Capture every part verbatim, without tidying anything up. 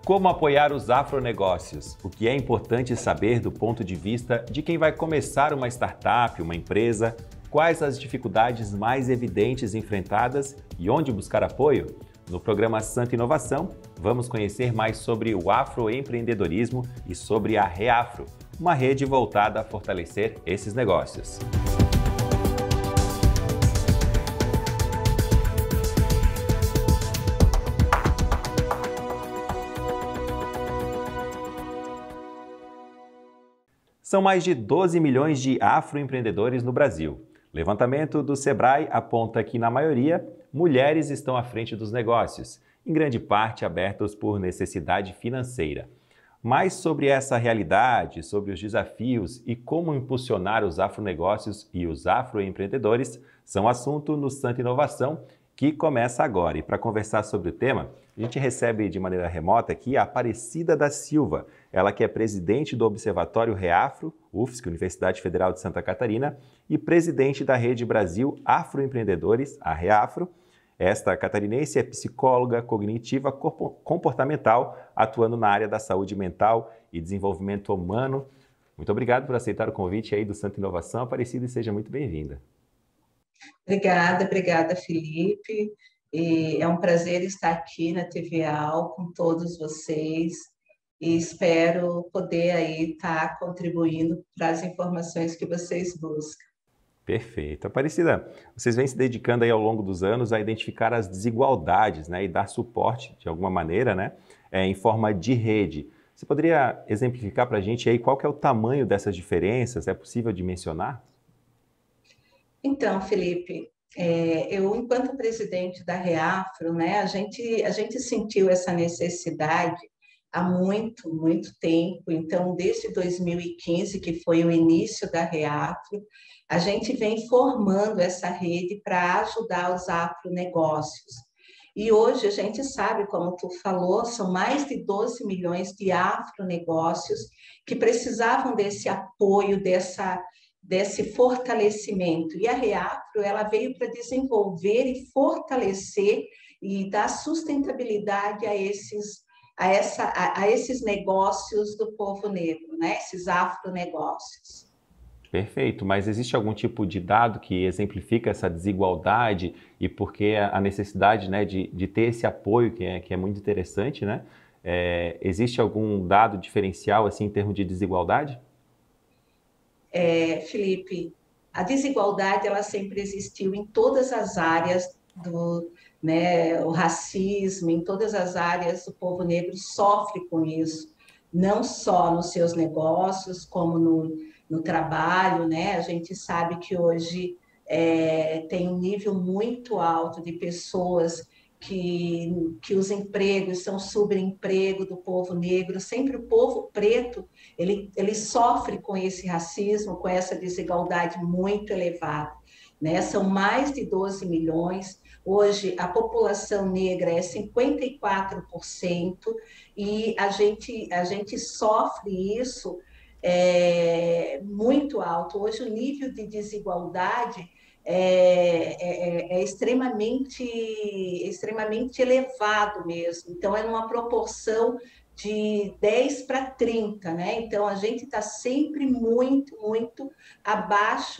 Como apoiar os afronegócios? O que é importante saber do ponto de vista de quem vai começar uma startup, uma empresa? Quais as dificuldades mais evidentes enfrentadas e onde buscar apoio? No programa Santa Inovação, vamos conhecer mais sobre o afroempreendedorismo e sobre a Reafro, uma rede voltada a fortalecer esses negócios. São mais de doze milhões de afroempreendedores no Brasil. Levantamento do Sebrae aponta que, na maioria, mulheres estão à frente dos negócios, em grande parte abertos por necessidade financeira. Mais sobre essa realidade, sobre os desafios e como impulsionar os afronegócios e os afroempreendedores são assunto no Santa Inovação, que começa agora. E para conversar sobre o tema, a gente recebe de maneira remota aqui a Aparecida da Silva, ela que é presidente do Observatório Reafro, U F S C, Universidade Federal de Santa Catarina, e presidente da Rede Brasil Afroempreendedores, a Reafro. Esta catarinense é psicóloga cognitiva comportamental, atuando na área da saúde mental e desenvolvimento humano. Muito obrigado por aceitar o convite aí do Santa Inovação, Aparecida, e seja muito bem-vinda. Obrigada, obrigada, Felipe. E é um prazer estar aqui na T V Al com todos vocês e espero poder aí estar contribuindo para as informações que vocês buscam. Perfeito. Aparecida, vocês vêm se dedicando aí ao longo dos anos a identificar as desigualdades, né, e dar suporte, de alguma maneira, né, é, em forma de rede. Você poderia exemplificar para a gente aí qual que é o tamanho dessas diferenças? É possível de mencionar? Então, Felipe, é, eu, enquanto presidente da Reafro, né, a gente, a gente sentiu essa necessidade há muito, muito tempo. Então, desde dois mil e quinze, que foi o início da Reafro, a gente vem formando essa rede para ajudar os afronegócios. E hoje a gente sabe, como tu falou, são mais de doze milhões de afronegócios que precisavam desse apoio, dessa desse fortalecimento. E a Reafro, ela veio para desenvolver e fortalecer e dar sustentabilidade a esses, a essa, a, a esses negócios do povo negro, né? Esses afronegócios. Perfeito, mas existe algum tipo de dado que exemplifica essa desigualdade e porque a necessidade, né, de, de ter esse apoio, que é, que é muito interessante, né? É, existe algum dado diferencial assim, em termos de desigualdade? É, Felipe, a desigualdade ela sempre existiu em todas as áreas do, né, o racismo, em todas as áreas o povo negro sofre com isso, não só nos seus negócios, como no, no trabalho, né? A gente sabe que hoje é, tem um nível muito alto de pessoas que, que os empregos são subemprego do povo negro, sempre o povo preto, ele, ele sofre com esse racismo, com essa desigualdade muito elevada, né? São mais de doze milhões, hoje a população negra é cinquenta e quatro por cento e a gente, a gente sofre isso é, muito alto. Hoje o nível de desigualdade É, é, é, extremamente, extremamente elevado mesmo. Então, é numa proporção de dez para trinta, né? Então, a gente está sempre muito, muito abaixo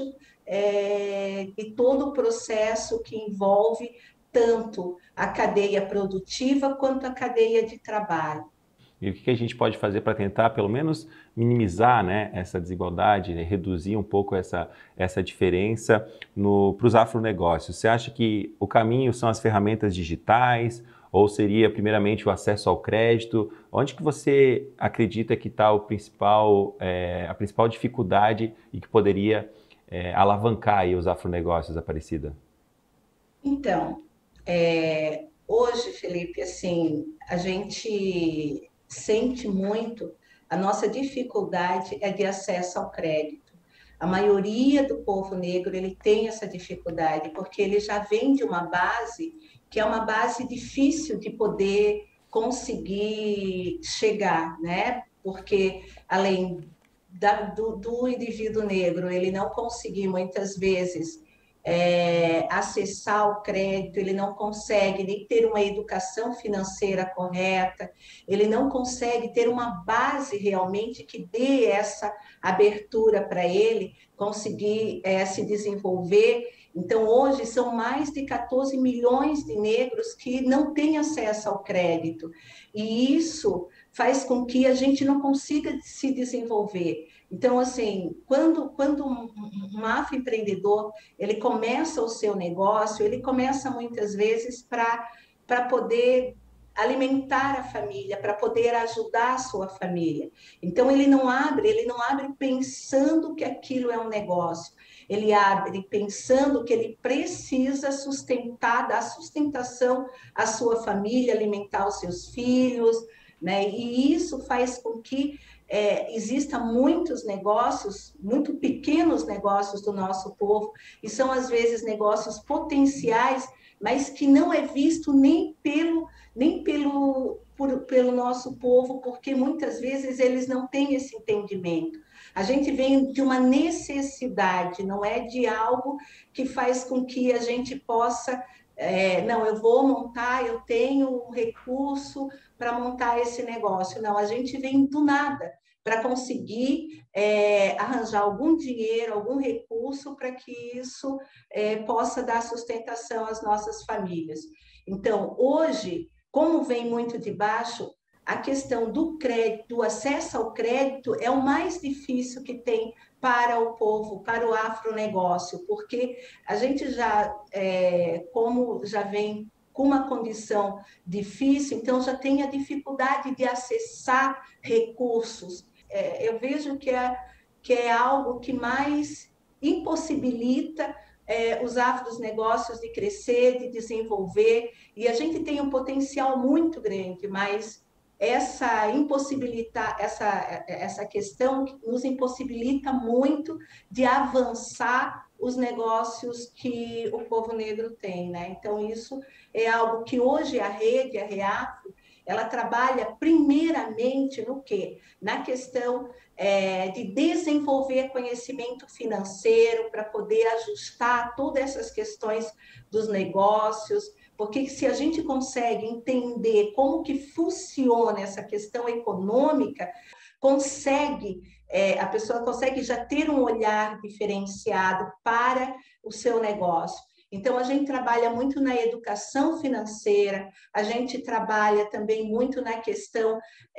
é, de todo o processo que envolve tanto a cadeia produtiva quanto a cadeia de trabalho. E o que a gente pode fazer para tentar, pelo menos, minimizar, né, essa desigualdade, né, reduzir um pouco essa, essa diferença para os afronegócios? Você acha que o caminho são as ferramentas digitais ou seria, primeiramente, o acesso ao crédito? Onde que você acredita que está o principal, é, a principal dificuldade e que poderia é, alavancar aí os afronegócios, Aparecida? Então, é, hoje, Felipe, assim, a gente sente muito, a nossa dificuldade é de acesso ao crédito. A maioria do povo negro, ele tem essa dificuldade, porque ele já vem de uma base que é uma base difícil de poder conseguir chegar, né? Porque, além da, do, do indivíduo negro, ele não conseguir, muitas vezes, é, acessar o crédito, ele não consegue nem ter uma educação financeira correta, ele não consegue ter uma base realmente que dê essa abertura para ele conseguir é, se desenvolver. Então, hoje, são mais de quatorze milhões de negros que não têm acesso ao crédito, e isso faz com que a gente não consiga se desenvolver. Então, assim, quando, quando um, um afroempreendedor ele começa o seu negócio, ele começa muitas vezes para para poder alimentar a família, para poder ajudar a sua família. Então, ele não abre, ele não abre pensando que aquilo é um negócio. Ele abre pensando que ele precisa sustentar, dar sustentação à sua família, alimentar os seus filhos, né? E isso faz com que é, exista muitos negócios, muito pequenos negócios do nosso povo, e são às vezes negócios potenciais, mas que não é visto nem pelo, nem pelo, por, pelo nosso povo, porque muitas vezes eles não têm esse entendimento. A gente vem de uma necessidade, não é de algo que faz com que a gente possa, é, não, eu vou montar, eu tenho um recurso para montar esse negócio. Não, a gente vem do nada para conseguir é, arranjar algum dinheiro, algum recurso para que isso é, possa dar sustentação às nossas famílias. Então, hoje, como vem muito de baixo, a questão do crédito, do acesso ao crédito é o mais difícil que tem para o povo, para o afronegócio, porque a gente já, é, como já vem com uma condição difícil, então já tem a dificuldade de acessar recursos. É, eu vejo que é, que é algo que mais impossibilita é, os afronegócios de crescer, de desenvolver, e a gente tem um potencial muito grande, mas essa impossibilita, essa, essa questão nos impossibilita muito de avançar os negócios que o povo negro tem, né? Então, isso é algo que hoje a rede, a REAFRO, ela trabalha primeiramente no quê? Na questão é, de desenvolver conhecimento financeiro para poder ajustar todas essas questões dos negócios, porque se a gente consegue entender como que funciona essa questão econômica, consegue, é, a pessoa consegue já ter um olhar diferenciado para o seu negócio. Então, a gente trabalha muito na educação financeira, a gente trabalha também muito na questão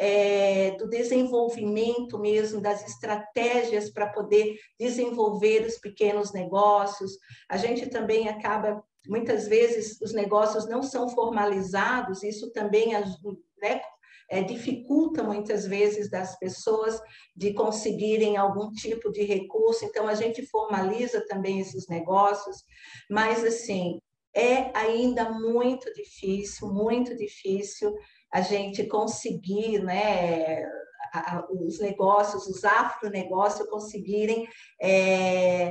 é, do desenvolvimento mesmo, das estratégias para poder desenvolver os pequenos negócios. A gente também acaba, muitas vezes, os negócios não são formalizados, isso também ajuda, né? É, dificulta muitas vezes das pessoas de conseguirem algum tipo de recurso, então a gente formaliza também esses negócios, mas assim, é ainda muito difícil, muito difícil a gente conseguir, né, a, a, os negócios, os afronegócios conseguirem é,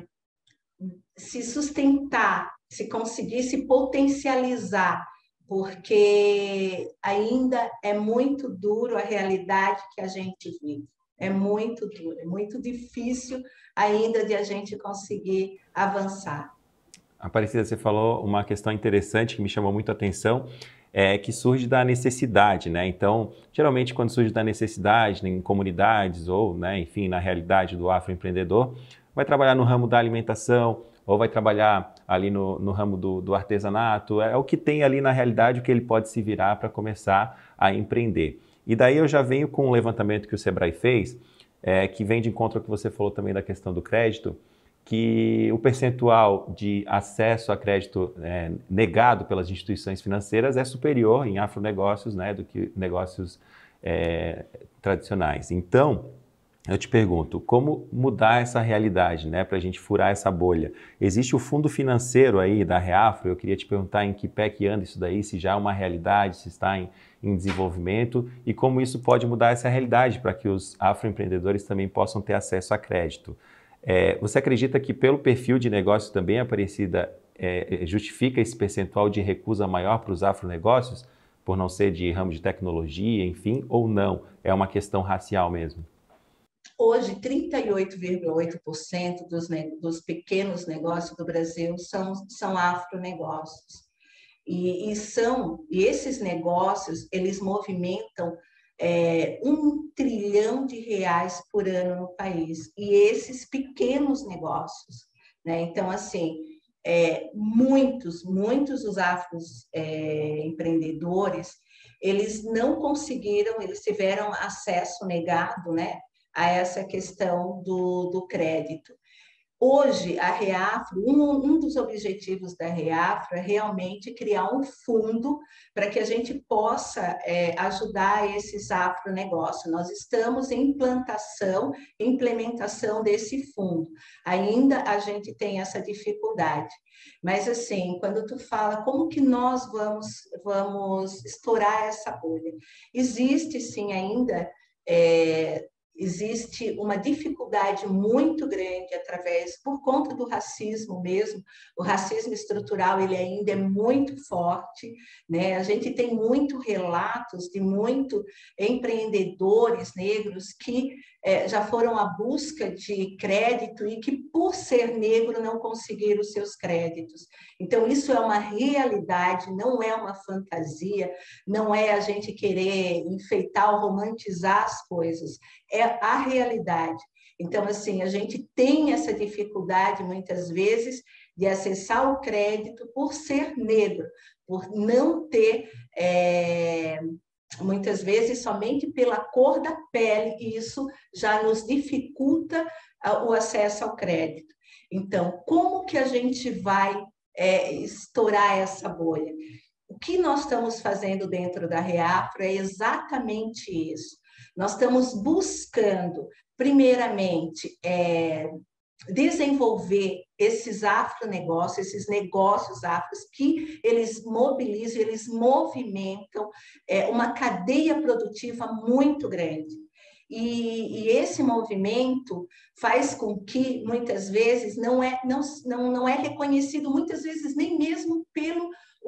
se sustentar, se conseguir se potencializar, porque ainda é muito duro a realidade que a gente vive. É muito duro, é muito difícil ainda de a gente conseguir avançar. Aparecida, você falou uma questão interessante que me chamou muito a atenção, é que surge da necessidade, né? Então, geralmente quando surge da necessidade em comunidades ou, né, enfim, na realidade do afroempreendedor, vai trabalhar no ramo da alimentação, ou vai trabalhar ali no, no ramo do, do artesanato, é o que tem ali na realidade, o que ele pode se virar para começar a empreender. E daí eu já venho com um levantamento que o Sebrae fez, é, que vem de encontro ao que você falou também da questão do crédito, que o percentual de acesso a crédito é, negado pelas instituições financeiras é superior em afronegócios, né, do que negócios é, tradicionais. Então, eu te pergunto, como mudar essa realidade, né, para a gente furar essa bolha? Existe o fundo financeiro aí da REAFRO, eu queria te perguntar em que pé que anda isso daí, se já é uma realidade, se está em, em desenvolvimento, e como isso pode mudar essa realidade para que os afroempreendedores também possam ter acesso a crédito. É, você acredita que pelo perfil de negócio também, Aparecida, é, justifica esse percentual de recusa maior para os afronegócios, por não ser de ramo de tecnologia, enfim, ou não? É uma questão racial mesmo? Hoje, trinta e oito vírgula oito por cento dos, dos pequenos negócios do Brasil são, são afronegócios. E, e, são, e esses negócios, eles movimentam é, um trilhão de reais por ano no país. E esses pequenos negócios, né? Então, assim, é, muitos, muitos dos afros é, empreendedores, eles não conseguiram, eles tiveram acesso negado, né, a essa questão do, do crédito. Hoje, a Reafro, um, um dos objetivos da Reafro é realmente criar um fundo para que a gente possa é, ajudar esses afronegócios. Nós estamos em implantação, implementação desse fundo. Ainda a gente tem essa dificuldade. Mas, assim, quando tu fala como que nós vamos, vamos estourar essa bolha, existe, sim, ainda... É, existe uma dificuldade muito grande através, por conta do racismo mesmo, o racismo estrutural ele ainda é muito forte, né? A gente tem muito relatos de muitos empreendedores negros que é, já foram à busca de crédito e que, por ser negro, não conseguiram os seus créditos. Então, isso é uma realidade, não é uma fantasia, não é a gente querer enfeitar ou romantizar as coisas, é a realidade. Então, assim, a gente tem essa dificuldade, muitas vezes, de acessar o crédito por ser negro, por não ter, é, muitas vezes, somente pela cor da pele, e isso já nos dificulta o acesso ao crédito. Então, como que a gente vai é, estourar essa bolha? O que nós estamos fazendo dentro da Reafro é exatamente isso. Nós estamos buscando, primeiramente, é, desenvolver esses afronegócios, esses negócios afros que eles mobilizam, eles movimentam é, uma cadeia produtiva muito grande. E, e esse movimento faz com que, muitas vezes, não é, não, não, não é reconhecido, muitas vezes, nem mesmo pelo o,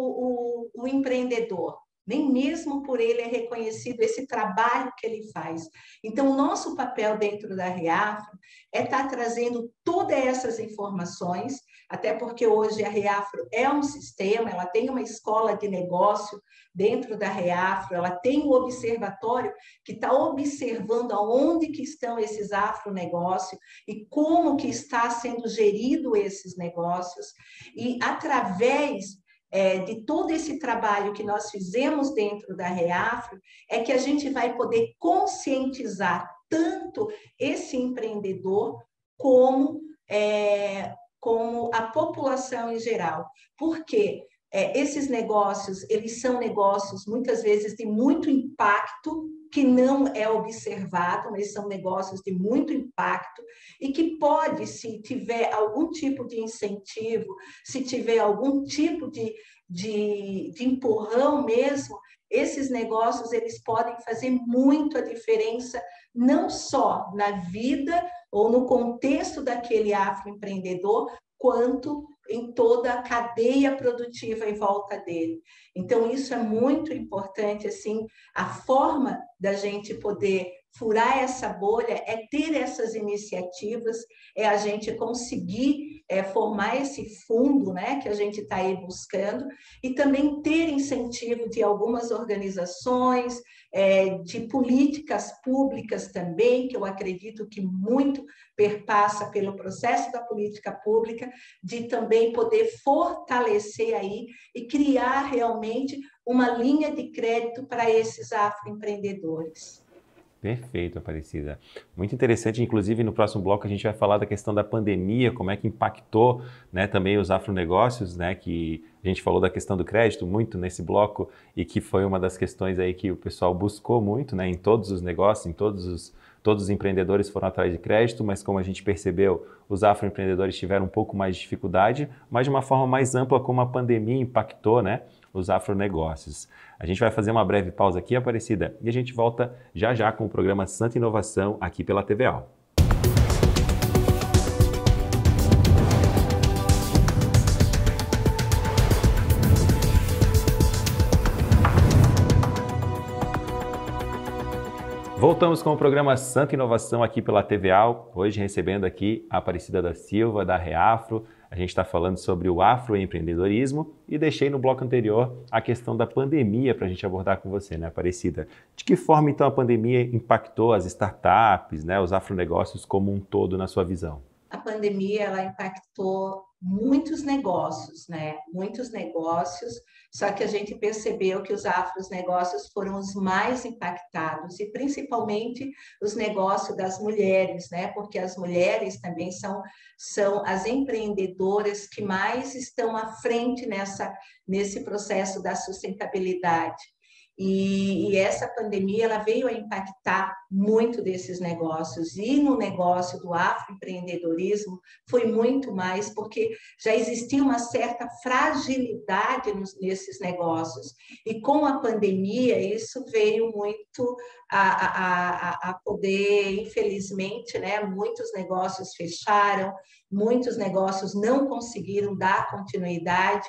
o, o, o empreendedor. Nem mesmo por ele é reconhecido esse trabalho que ele faz. Então, o nosso papel dentro da Reafro é estar trazendo todas essas informações, até porque hoje a Reafro é um sistema, ela tem uma escola de negócio dentro da Reafro, ela tem um observatório que está observando aonde que estão esses afronegócios e como que está sendo gerido esses negócios, e através É, de todo esse trabalho que nós fizemos dentro da Reafro, é que a gente vai poder conscientizar tanto esse empreendedor como, é, como a população em geral. Porque é, esses negócios, eles são negócios, muitas vezes, de muito impacto, que não é observado, mas são negócios de muito impacto e que pode, se tiver algum tipo de incentivo, se tiver algum tipo de, de, de empurrão mesmo, esses negócios eles podem fazer muito a diferença, não só na vida ou no contexto daquele afroempreendedor, quanto em toda a cadeia produtiva em volta dele. Então, isso é muito importante, assim, a forma da gente poder furar essa bolha é ter essas iniciativas, é a gente conseguir é, formar esse fundo, né, que a gente está aí buscando, e também ter incentivo de algumas organizações, é, de políticas públicas também, que eu acredito que muito perpassa pelo processo da política pública, de também poder fortalecer aí e criar realmente uma linha de crédito para esses afroempreendedores. Perfeito, Aparecida. Muito interessante, inclusive no próximo bloco a gente vai falar da questão da pandemia, como é que impactou, né, também os afronegócios, né, que a gente falou da questão do crédito muito nesse bloco e que foi uma das questões aí que o pessoal buscou muito, né, em todos os negócios, em todos os, todos os empreendedores foram atrás de crédito, mas como a gente percebeu, os afroempreendedores tiveram um pouco mais de dificuldade, mas de uma forma mais ampla como a pandemia impactou, né, os afronegócios. A gente vai fazer uma breve pausa aqui, Aparecida, e a gente volta já já com o programa Santa Inovação aqui pela T V A. Voltamos com o programa Santa Inovação aqui pela T V A L, hoje recebendo aqui a Aparecida da Silva, da Reafro. A gente está falando sobre o afroempreendedorismo e deixei no bloco anterior a questão da pandemia para a gente abordar com você, né, Aparecida? De que forma, então, a pandemia impactou as startups, né, os afronegócios como um todo na sua visão? A pandemia, ela impactou muitos negócios, né? Muitos negócios, só que a gente percebeu que os afronegócios foram os mais impactados, e principalmente os negócios das mulheres, né? Porque as mulheres também são, são as empreendedoras que mais estão à frente nessa, nesse processo da sustentabilidade. E, e essa pandemia ela veio a impactar muito desses negócios, e no negócio do afroempreendedorismo foi muito mais, porque já existia uma certa fragilidade nos, nesses negócios, e com a pandemia isso veio muito a, a, a poder, infelizmente, né, muitos negócios fecharam, muitos negócios não conseguiram dar continuidade,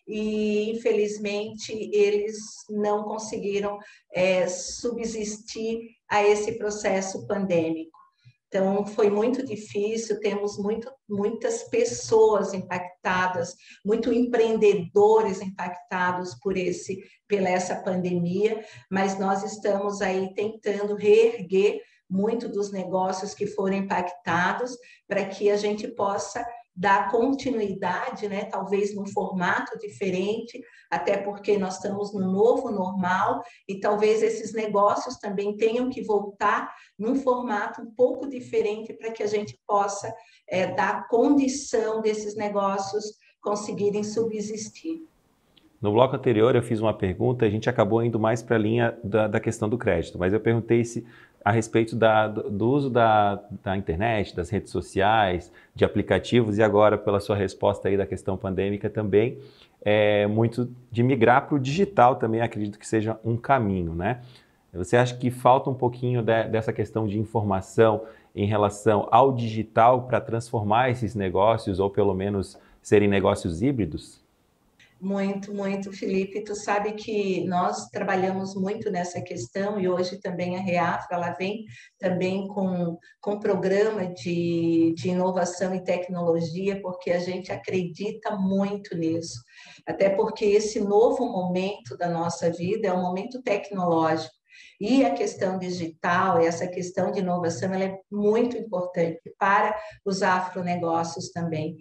e infelizmente eles não conseguiram é, subsistir a esse processo pandêmico. Então, foi muito difícil, temos muito, muitas pessoas impactadas, muitos empreendedores impactados por esse, pela essa pandemia, mas nós estamos aí tentando reerguer muito dos negócios que foram impactados para que a gente possa dar continuidade, né? Talvez num formato diferente, até porque nós estamos no novo normal, e talvez esses negócios também tenham que voltar num formato um pouco diferente para que a gente possa é, dar condição desses negócios conseguirem subsistir. No bloco anterior eu fiz uma pergunta, a gente acabou indo mais para a linha da, da questão do crédito, mas eu perguntei se a respeito da, do uso da, da internet, das redes sociais, de aplicativos, e agora pela sua resposta aí da questão pandêmica também, é muito de migrar para o digital também, acredito que seja um caminho, né? Você acha que falta um pouquinho de, dessa questão de informação em relação ao digital para transformar esses negócios, ou pelo menos serem negócios híbridos? Muito, muito, Felipe. Tu sabe que nós trabalhamos muito nessa questão, e hoje também a Reafro, ela vem também com, com programa de, de inovação e tecnologia, porque a gente acredita muito nisso. Até porque esse novo momento da nossa vida é um momento tecnológico. E a questão digital, essa questão de inovação, ela é muito importante para os afronegócios também.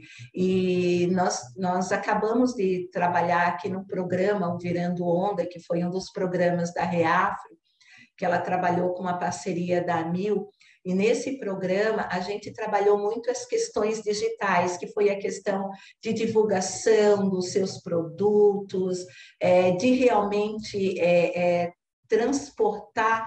E nós, nós acabamos de trabalhar aqui no programa o Virando Onda, que foi um dos programas da Reafro, que ela trabalhou com uma parceria da Amil, e nesse programa a gente trabalhou muito as questões digitais, que foi a questão de divulgação dos seus produtos, é, de realmente é, é, transportar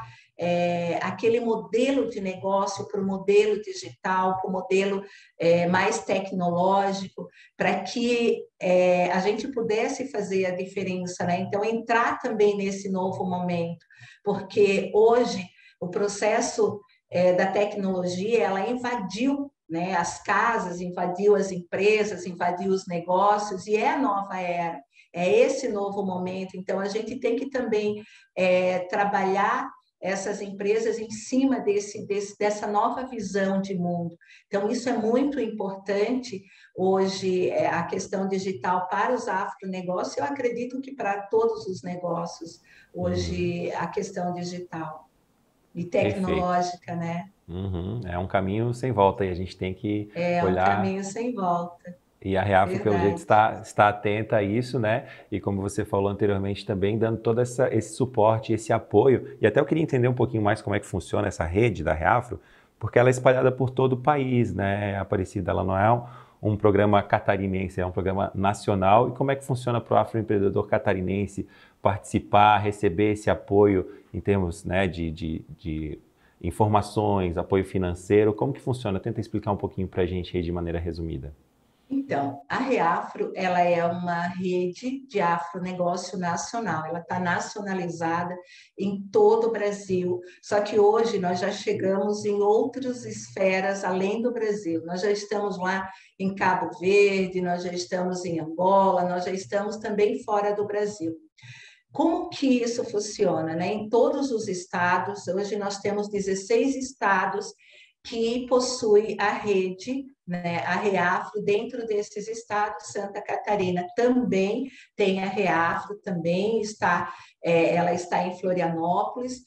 é, aquele modelo de negócio para o modelo digital, para o modelo é, mais tecnológico, para que é, a gente pudesse fazer a diferença, né? Então, entrar também nesse novo momento, porque hoje o processo é, da tecnologia, ela invadiu, né, as casas, invadiu as empresas, invadiu os negócios, e é a nova era. É esse novo momento, então a gente tem que também é, trabalhar essas empresas em cima desse, desse, dessa nova visão de mundo. Então, isso é muito importante hoje, é, a questão digital para os afronegócios, eu acredito que para todos os negócios, hoje, uhum. a questão digital e tecnológica, perfeito, né? Uhum. É um caminho sem volta e a gente tem que é olhar... É um caminho sem volta. E a Reafro, pelo jeito, está, está atenta a isso, né? E como você falou anteriormente também, dando todo essa, esse suporte, esse apoio. E até eu queria entender um pouquinho mais como é que funciona essa rede da Reafro, porque ela é espalhada por todo o país, né, Aparecida? Ela não é um, um programa catarinense, é um programa nacional. E como é que funciona para o afroempreendedor catarinense participar, receber esse apoio em termos, né, de, de, de informações, apoio financeiro? Como que funciona? Tenta explicar um pouquinho para a gente aí de maneira resumida. Então, a Reafro, ela é uma rede de afronegócio nacional, ela está nacionalizada em todo o Brasil, só que hoje nós já chegamos em outras esferas além do Brasil, nós já estamos lá em Cabo Verde, nós já estamos em Angola, nós já estamos também fora do Brasil. Como que isso funciona, né? Em todos os estados, hoje nós temos dezesseis estados que possuem a rede, né, a Reafro. Dentro desses estados, Santa Catarina também tem a Reafro, também está, é, ela está em Florianópolis.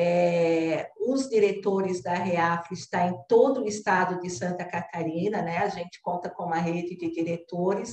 É, os diretores da Reafro estão em todo o estado de Santa Catarina, né? A gente conta com uma rede de diretores,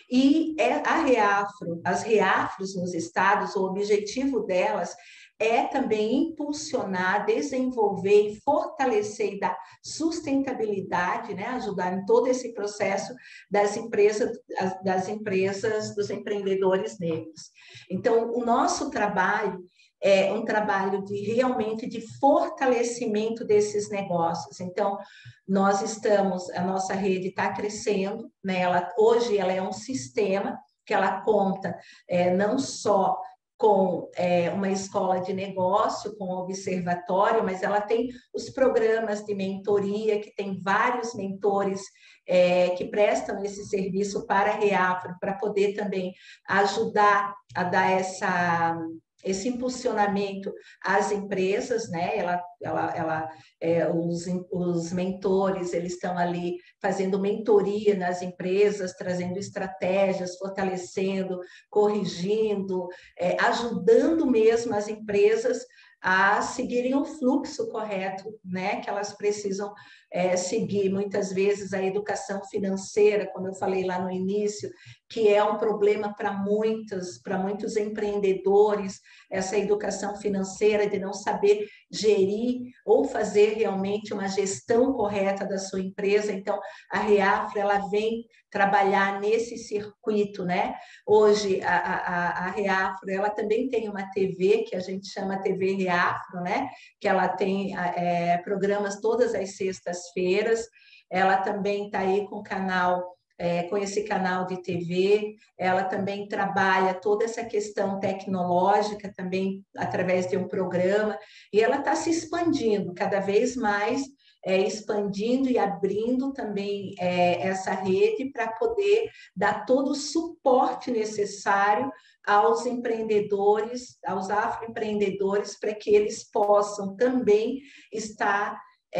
e é a Reafro, as Reafros nos estados, o objetivo delas é também impulsionar, desenvolver e fortalecer e dar sustentabilidade, né? Ajudar em todo esse processo das empresas, das empresas, dos empreendedores negros. Então, o nosso trabalho é um trabalho de realmente de fortalecimento desses negócios. Então, nós estamos, a nossa rede está crescendo, né? Ela, hoje ela é um sistema que ela conta é, não só com é, uma escola de negócio, com um observatório, mas ela tem os programas de mentoria, que tem vários mentores é, que prestam esse serviço para a Reafro, para poder também ajudar a dar essa... esse impulsionamento às empresas, né? Ela, ela, ela, é, os, os mentores, eles estão ali fazendo mentoria nas empresas, trazendo estratégias, fortalecendo, corrigindo, é, ajudando mesmo as empresas a seguirem o fluxo correto, né? Que elas precisam é, seguir. Muitas vezes a educação financeira, como eu falei lá no início, que é um problema para muitos, para muitos empreendedores, essa educação financeira de não saber gerir ou fazer realmente uma gestão correta da sua empresa. Então, a Reafro, ela vem trabalhar nesse circuito, né? Hoje, a, a, a Reafro, ela também tem uma T V, que a gente chama T V Reafro, né? Que ela tem é, programas todas as sextas-feiras. Ela também está aí com o canal... É, com esse canal de T V, ela também trabalha toda essa questão tecnológica também através de um programa, e ela está se expandindo cada vez mais, é, expandindo e abrindo também é, essa rede para poder dar todo o suporte necessário aos empreendedores, aos afroempreendedores, para que eles possam também estar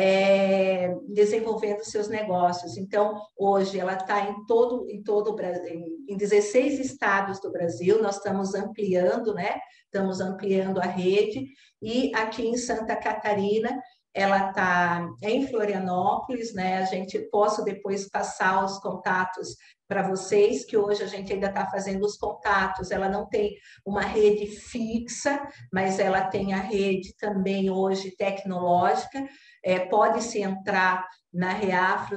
É, desenvolvendo seus negócios. Então, hoje ela está em todo, em todo o Brasil, em dezesseis estados do Brasil, nós estamos ampliando, né? Estamos ampliando a rede, e aqui em Santa Catarina, ela está em Florianópolis, né? A gente posso depois passar os contatos para vocês, que hoje a gente ainda está fazendo os contatos. Ela não tem uma rede fixa, mas ela tem a rede também hoje tecnológica. É, pode-se entrar na Reafro,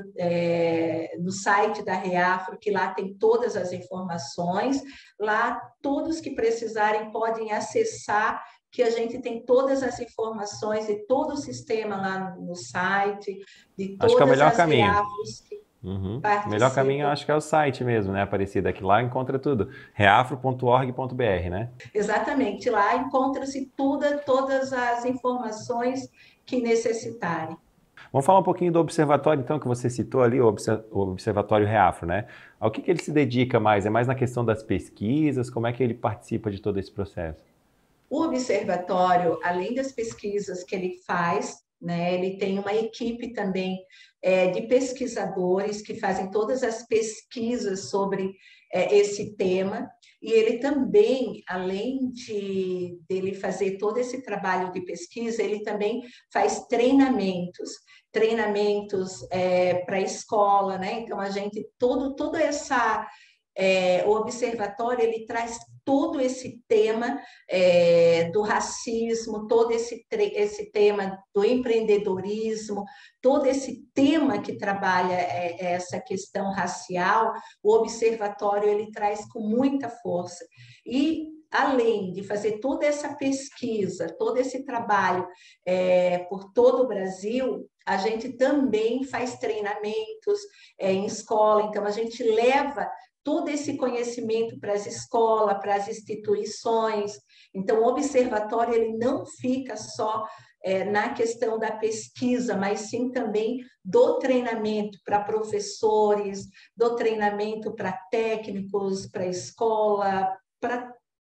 é, no site da Reafro, que lá tem todas as informações. Lá, todos que precisarem podem acessar, que a gente tem todas as informações de todo o sistema lá no site, de Acho que é o todas melhor as caminho. Reafros que Uhum. O melhor caminho, eu participam. acho que é o site mesmo, né, Aparecida? Que lá encontra tudo. reafro ponto org ponto br, né? Exatamente, lá encontra-se toda, todas as informações que necessitarem. Vamos falar um pouquinho do observatório, então, que você citou ali, o Observatório Reafro, né? Ao que, que ele se dedica mais? É mais na questão das pesquisas? Como é que ele participa de todo esse processo? O observatório, além das pesquisas que ele faz, né, ele tem uma equipe também é, de pesquisadores que fazem todas as pesquisas sobre é, esse tema, e ele também, além de dele fazer todo esse trabalho de pesquisa, ele também faz treinamentos, treinamentos é, para a escola, né? Então a gente todo toda essa é, o observatório ele traz todo esse tema é, do racismo, todo esse, esse tema do empreendedorismo, todo esse tema que trabalha é, essa questão racial, o observatório ele traz com muita força. E além de fazer toda essa pesquisa, todo esse trabalho é, por todo o Brasil, a gente também faz treinamentos é, em escola, então a gente leva todo esse conhecimento para as escolas, para as instituições. Então, o observatório ele não fica só é, na questão da pesquisa, mas sim também do treinamento para professores, do treinamento para técnicos, para escola, para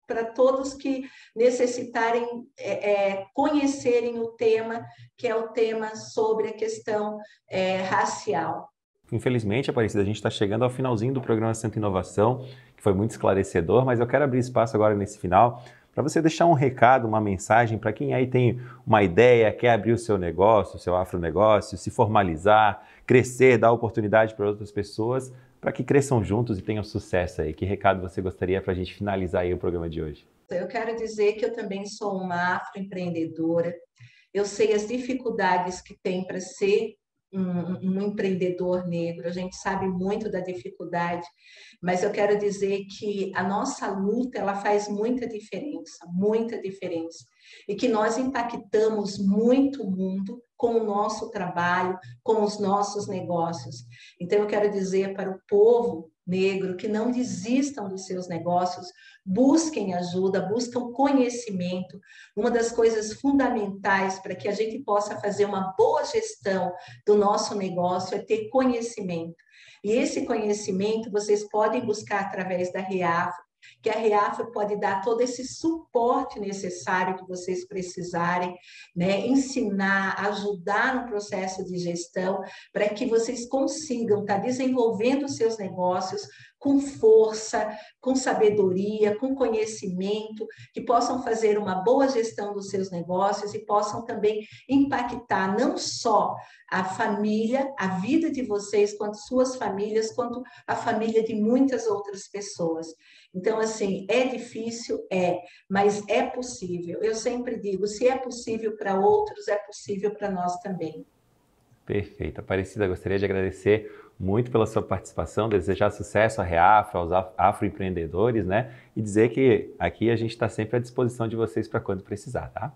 para todos que necessitarem é, é, conhecerem o tema, que é o tema sobre a questão é, racial. Infelizmente, Aparecida, a gente está chegando ao finalzinho do programa Centro Inovação, que foi muito esclarecedor, mas eu quero abrir espaço agora nesse final para você deixar um recado, uma mensagem para quem aí tem uma ideia, quer abrir o seu negócio, o seu afronegócio, se formalizar, crescer, dar oportunidade para outras pessoas, para que cresçam juntos e tenham sucesso aí. Que recado você gostaria para a gente finalizar aí o programa de hoje? Eu quero dizer que eu também sou uma afroempreendedora. Eu sei as dificuldades que tem para ser um, um empreendedor negro. A gente sabe muito da dificuldade, mas eu quero dizer que a nossa luta, ela faz muita diferença, muita diferença. E que nós impactamos muito o mundo com o nosso trabalho, com os nossos negócios. Então, eu quero dizer para o povo negro que não desistam dos seus negócios, busquem ajuda, buscam conhecimento. Uma das coisas fundamentais para que a gente possa fazer uma boa gestão do nosso negócio é ter conhecimento. E esse conhecimento vocês podem buscar através da Reafro, que a Reafro pode dar todo esse suporte necessário que vocês precisarem, né? Ensinar, ajudar no processo de gestão, para que vocês consigam estar desenvolvendo os seus negócios com força, com sabedoria, com conhecimento, que possam fazer uma boa gestão dos seus negócios e possam também impactar não só a família, a vida de vocês, quanto suas famílias, quanto a família de muitas outras pessoas. Então, assim, é difícil? É, mas é possível. Eu sempre digo, se é possível para outros, é possível para nós também. Perfeito. Aparecida, gostaria de agradecer muito pela sua participação, desejar sucesso à Reafro, aos afroempreendedores, né? E dizer que aqui a gente está sempre à disposição de vocês para quando precisar, tá?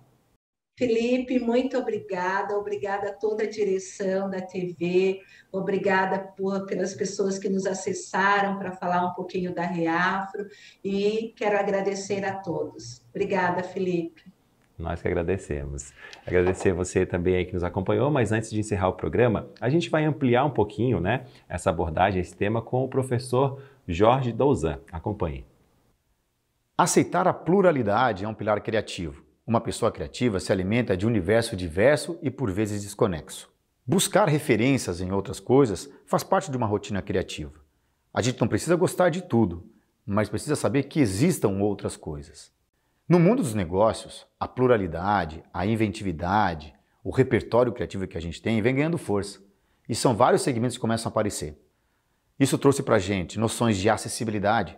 Felipe, muito obrigada, obrigada a toda a direção da T V, obrigada por, pelas pessoas que nos acessaram para falar um pouquinho da Reafro e quero agradecer a todos. Obrigada, Felipe. Nós que agradecemos. Agradecer você também aí que nos acompanhou, mas antes de encerrar o programa, a gente vai ampliar um pouquinho, né, essa abordagem, esse tema com o professor Jorge Douzan. Acompanhe. Aceitar a pluralidade é um pilar criativo. Uma pessoa criativa se alimenta de um universo diverso e por vezes desconexo. Buscar referências em outras coisas faz parte de uma rotina criativa. A gente não precisa gostar de tudo, mas precisa saber que existam outras coisas. No mundo dos negócios, a pluralidade, a inventividade, o repertório criativo que a gente tem vem ganhando força. E são vários segmentos que começam a aparecer. Isso trouxe para a gente noções de acessibilidade,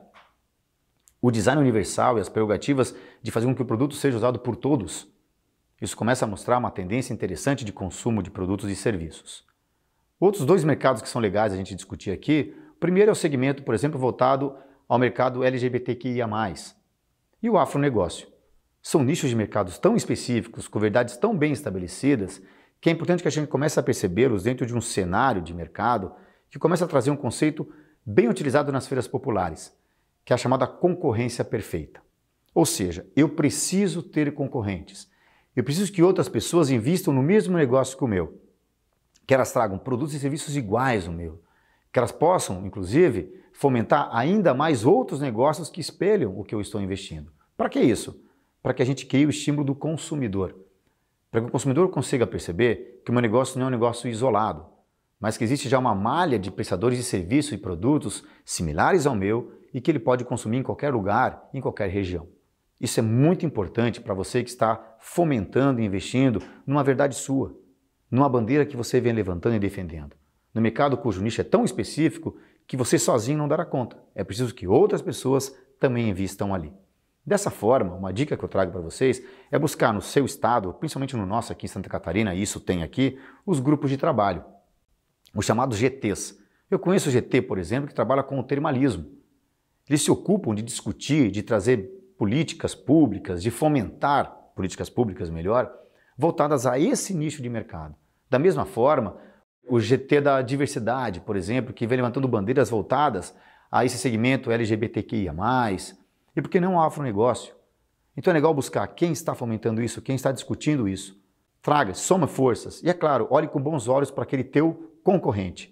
o design universal e as prerrogativas de fazer com que o produto seja usado por todos. Isso começa a mostrar uma tendência interessante de consumo de produtos e serviços. Outros dois mercados que são legais a gente discutir aqui, o primeiro é o segmento, por exemplo, voltado ao mercado L G B T Q I A mais, e o afronegócio. São nichos de mercados tão específicos, com verdades tão bem estabelecidas, que é importante que a gente comece a percebê-los dentro de um cenário de mercado que começa a trazer um conceito bem utilizado nas feiras populares, que é a chamada concorrência perfeita. Ou seja, eu preciso ter concorrentes. Eu preciso que outras pessoas invistam no mesmo negócio que o meu. Que elas tragam produtos e serviços iguais ao meu. Que elas possam, inclusive, fomentar ainda mais outros negócios que espelham o que eu estou investindo. Para que isso? Para que a gente crie o estímulo do consumidor. Para que o consumidor consiga perceber que o meu negócio não é um negócio isolado, mas que existe já uma malha de prestadores de serviços e produtos similares ao meu e que ele pode consumir em qualquer lugar, em qualquer região. Isso é muito importante para você que está fomentando e investindo numa verdade sua, numa bandeira que você vem levantando e defendendo. No mercado cujo nicho é tão específico que você sozinho não dará conta. É preciso que outras pessoas também invistam ali. Dessa forma, uma dica que eu trago para vocês é buscar no seu estado, principalmente no nosso aqui em Santa Catarina, e isso tem aqui, os grupos de trabalho, os chamados G Tês. Eu conheço o G T, por exemplo, que trabalha com o termalismo. Eles se ocupam de discutir, de trazer políticas públicas, de fomentar políticas públicas, melhor, voltadas a esse nicho de mercado. Da mesma forma, o G T da diversidade, por exemplo, que vem levantando bandeiras voltadas a esse segmento L G B T Q I A mais, e por que não o afronegócio? Então é legal buscar quem está fomentando isso, quem está discutindo isso. Traga, soma forças e, é claro, olhe com bons olhos para aquele teu concorrente.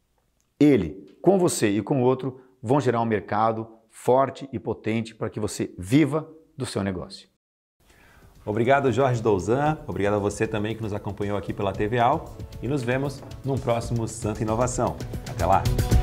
Ele, com você e com o outro, vão gerar um mercado forte e potente para que você viva do seu negócio. Obrigado, Jorge Douzan. Obrigado a você também que nos acompanhou aqui pela T V A U. E nos vemos num próximo Santa Inovação. Até lá!